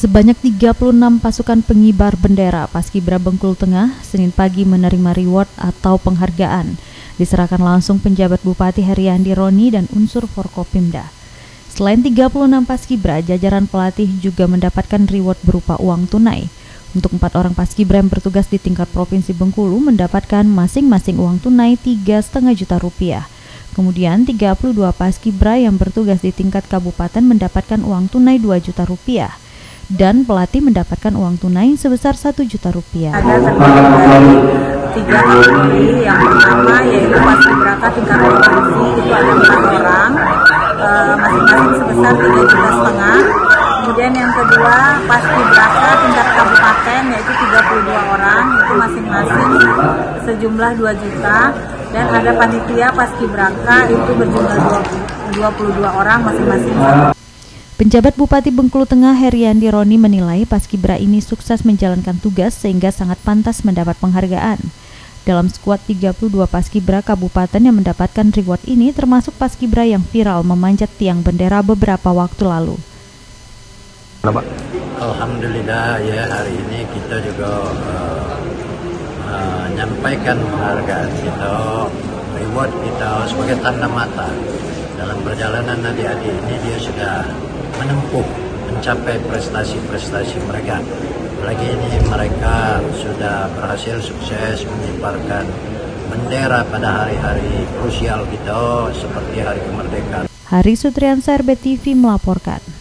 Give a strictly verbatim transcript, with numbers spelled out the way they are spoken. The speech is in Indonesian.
Sebanyak tiga puluh enam pasukan pengibar bendera Paskibra Bengkulu Tengah Senin pagi menerima reward atau penghargaan. Diserahkan langsung penjabat Bupati Heriandi Roni dan unsur Forkopimda. Selain tiga puluh enam Paskibra, jajaran pelatih juga mendapatkan reward berupa uang tunai. Untuk empat orang Paskibra yang bertugas di tingkat Provinsi Bengkulu mendapatkan masing-masing uang tunai tiga koma lima juta rupiah. Kemudian tiga puluh dua Paskibra yang bertugas di tingkat kabupaten mendapatkan uang tunai dua juta rupiah. Dan pelatih mendapatkan uang tunai sebesar satu juta rupiah. Ada terdiri dari tiga kategori. Yang pertama yaitu Paskibraka tingkat provinsi, itu ada empat orang, masing-masing e, sebesar tiga juta setengah. Kemudian yang kedua Paskibraka tingkat kabupaten yaitu tiga puluh dua orang, itu masing-masing sejumlah dua juta. Dan ada panitia Paskibraka itu berjumlah dua puluh dua orang, masing-masing satu. Penjabat Bupati Bengkulu Tengah Heriandi Roni menilai Paskibra ini sukses menjalankan tugas sehingga sangat pantas mendapat penghargaan. Dalam skuad tiga puluh dua Paskibra kabupaten yang mendapatkan reward ini termasuk Paskibra yang viral memanjat tiang bendera beberapa waktu lalu. Alhamdulillah ya, hari ini kita juga uh, uh, menyampaikan penghargaan kita, reward kita sebagai tanda mata. Dalam perjalanan adik-adik ini dia sudah menempuh mencapai prestasi-prestasi mereka. Lagi ini mereka sudah berhasil sukses mengibarkan bendera pada hari-hari krusial kita seperti hari kemerdekaan. Hari Sutriansyah, R B T V melaporkan.